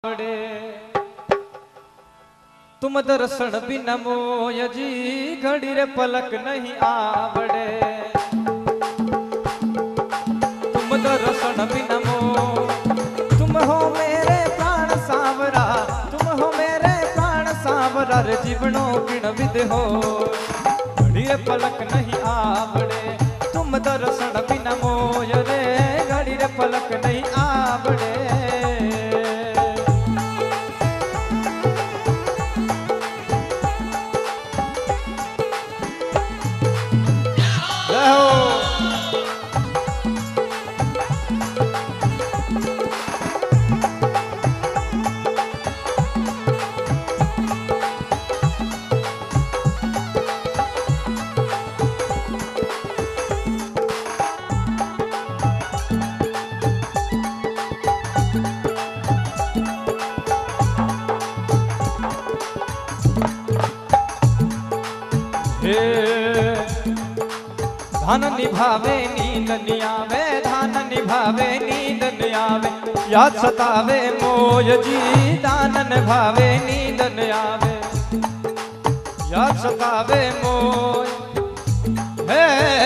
आवड़े तुम दर्शन बिना मोय जी घड़ी रे पलक नहीं आवड़े। तुम दर्शन बिना मोय तुम हो मेरे प्राण सावरा, तुम हो मेरे प्राण सावरा रे जीवनो किण विद हो घड़ी रे पलक नहीं आवड़े। तुम दर्शन बिना मोय रे घड़ी रे पलक नहीं आवड़े। धान निभावे नींद नहीं आवे, धान निभावे नींद नहीं आवे, याद सतावे मोय जी दान निभावे नींद नहीं आवे, याद सतावे मोय। हे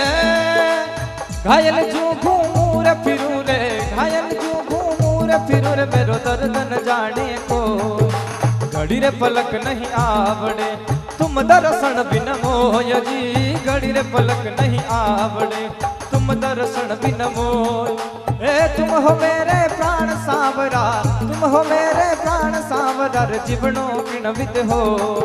घायल जो घूमू रे फिरू रे, घायल जो घूमू रे फिरू रे मेरो दर्द न जाने को घड़ी रे पलक नहीं आवड़े। तुम दर्शन बिन मोय जी घड़ी रे पलक नहीं आवड़े। तुम दर्शन बिन मोय ए तुम हो मेरे प्राण सावरा, तुम हो मेरे प्राण सावरा रे जीवनो किण विद हो।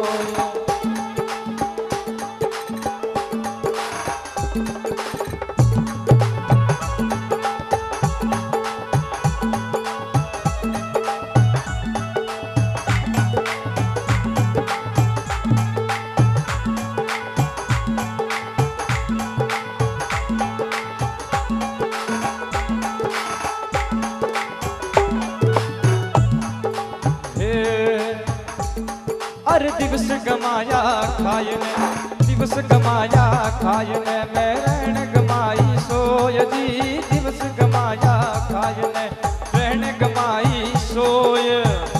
अरे दिवस गमाया खायने, दिवस गमाया खायने मैं रहन गमाई सोय जी, दिवस गमाया खायने रहन गमाई सोय।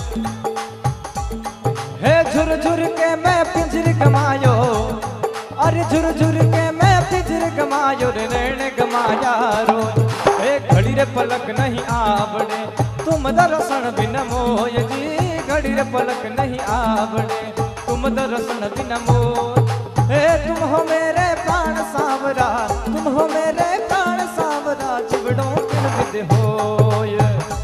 हे झुर झुर के मैं पिंजर गमायो, अरे झुर झुर के मैं पिंजर गमायो रे रहन गमाया रोय। हे घड़ी रे पलक नहीं आवड़े। तुम दर्शन बिन मोय जी घड़ी रे पलक नहीं आवड़े। तुम दर्शन बिन मोय हे तुम हो मेरे प्राण सावरा, तुम हो मेरे प्राण सावरा जीवनो किण विद होय।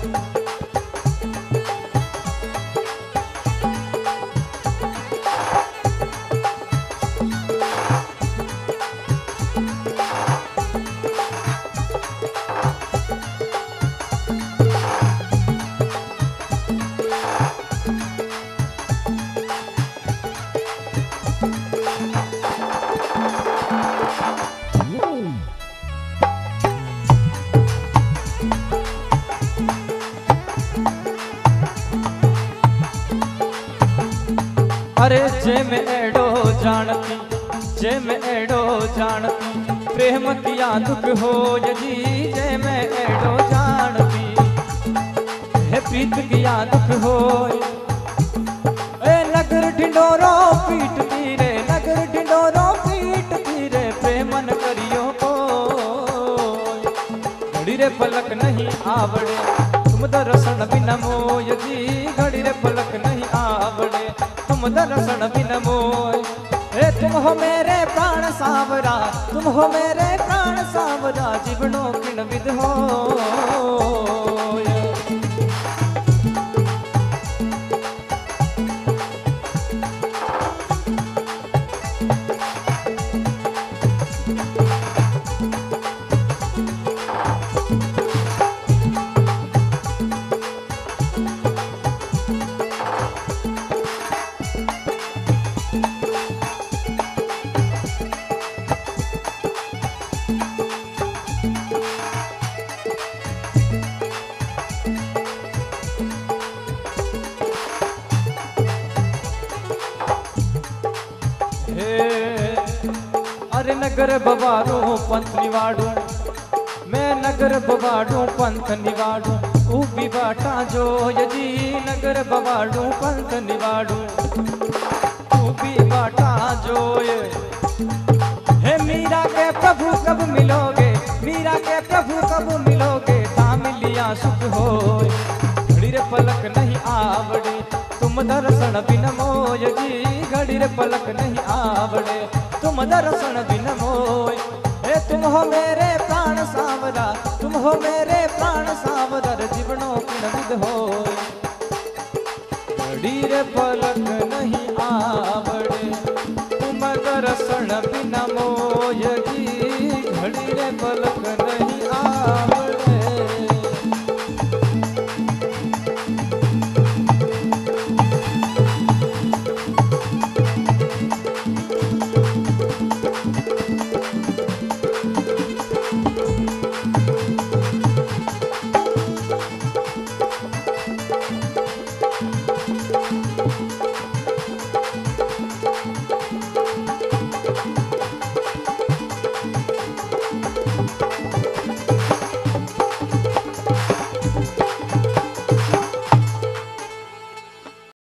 अरे जे मैं एड़ो जानती, जे मैं एड़ो जानती प्रेम किया दुख हो जी, जे मैं एड़ो जानती है प्रीत किया दुख हो। ए नगर ढिंडोरो पीट तीरे, नगर ढिंडोरो पीट तीरे प्रेमन करियो को घड़ी रे पलक नहीं आवड़े। तुम दर्शन बिन मोय जी घड़ी रे पलक नहीं आवड़े। तुम दर्शन बिन मोय हे तुम हो मेरे प्राण सावरा, तुम हो मेरे प्राण सावरा जीवनो किण विद होय। अरे नगर बवाड़ो पंथ निवाड़ो, मैं नगर बवाड़ो पंथ निवाड़ो ऊबी बाटा जोय जी नगर बवाड़ू पंत निवाड़ू ऊबी बाटा जोय। हे मीरा के प्रभु कब मिलोगे, मीरा के प्रभु कब मिलोगे, थाम लिया सुख होय। घड़ी रे पलक नहीं आवड़े तुम दर्शन बिन मोय जी, घड़ी रे पलक नहीं आवड़े तुम दर्शन बिन मोय। हे तुम हो मेरे प्राण सांवरा, तुम हो मेरे प्राण सांवरा, जीवनो किन विध होय। घड़ी रे पलक